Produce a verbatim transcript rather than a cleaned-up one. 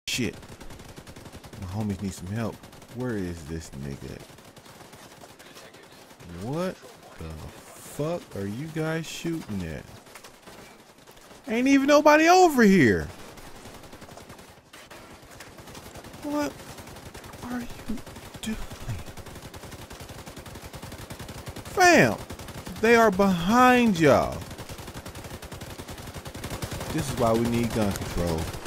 Shit. My homies need some help. Where is this nigga? What the fuck are you guys shooting at? Ain't even nobody over here. What are you doing? Fam, they are behind y'all. This is why we need gun control.